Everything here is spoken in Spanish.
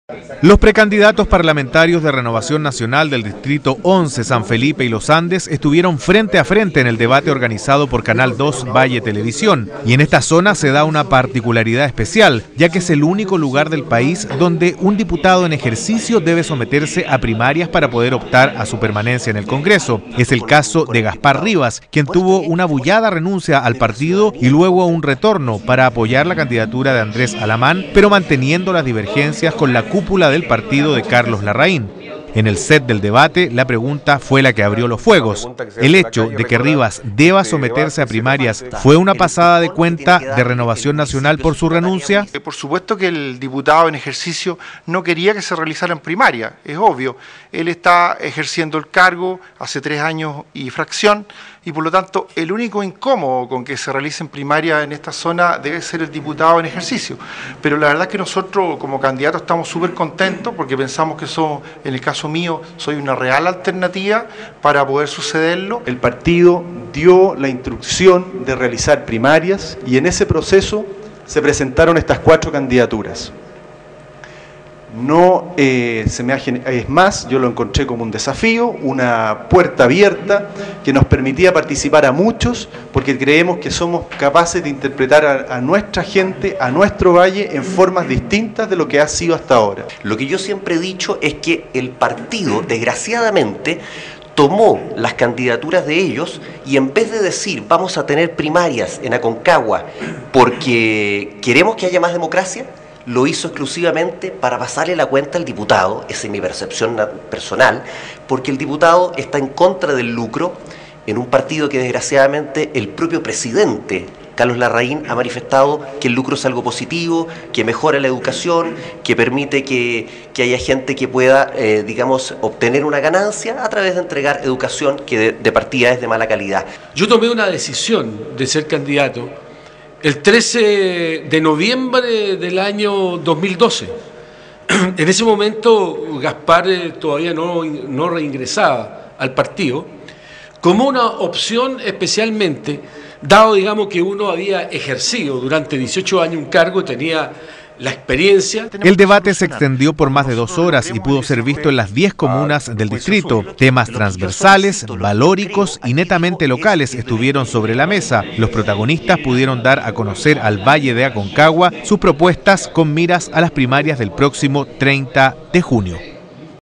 Los precandidatos parlamentarios de Renovación Nacional del Distrito 11, San Felipe y Los Andes estuvieron frente a frente en el debate organizado por Canal 2 Valle Televisión. Y en esta zona se da una particularidad especial, ya que es el único lugar del país donde un diputado en ejercicio debe someterse a primarias para poder optar a su permanencia en el Congreso. Es el caso de Gaspar Rivas, quien tuvo una bullada renuncia al partido y luego un retorno para apoyar la candidatura de Andrés Alamán, pero manteniendo las divergencias con la cúpula del partido de Carlos Larraín. En el set del debate, la pregunta fue la que abrió los fuegos. ¿El hecho de que Rivas deba someterse a primarias fue una pasada de cuenta de Renovación Nacional por su renuncia? Por supuesto que el diputado en ejercicio no quería que se realizaran primarias, es obvio. Él está ejerciendo el cargo hace 3 años y fracción, y por lo tanto el único incómodo con que se realicen primarias en esta zona debe ser el diputado en ejercicio. Pero la verdad es que nosotros como candidatos estamos súper contentos porque pensamos que eso, en el caso mío, soy una real alternativa para poder sucederlo. El partido dio la instrucción de realizar primarias y en ese proceso se presentaron estas 4 candidaturas. No es más, yo lo encontré como un desafío, una puerta abierta que nos permitía participar a muchos, porque creemos que somos capaces de interpretar a nuestra gente, a nuestro valle, en formas distintas de lo que ha sido hasta ahora. Lo que yo siempre he dicho es que el partido, desgraciadamente, tomó las candidaturas de ellos y en vez de decir vamos a tener primarias en Aconcagua porque queremos que haya más democracia, lo hizo exclusivamente para pasarle la cuenta al diputado, esa es mi percepción personal, porque el diputado está en contra del lucro en un partido que desgraciadamente el propio presidente, Carlos Larraín, ha manifestado que el lucro es algo positivo, que mejora la educación, que permite que haya gente que pueda, digamos, obtener una ganancia a través de entregar educación que de partida es de mala calidad. Yo tomé una decisión de ser candidato el 13 de noviembre del año 2012. En ese momento Gaspar todavía no reingresaba al partido, como una opción especialmente, dado digamos que uno había ejercido durante 18 años un cargo, tenía la experiencia. El debate se extendió por más de 2 horas y pudo ser visto en las 10 comunas del distrito. Temas transversales, valóricos y netamente locales estuvieron sobre la mesa. Los protagonistas pudieron dar a conocer al Valle de Aconcagua sus propuestas con miras a las primarias del próximo 30 de junio.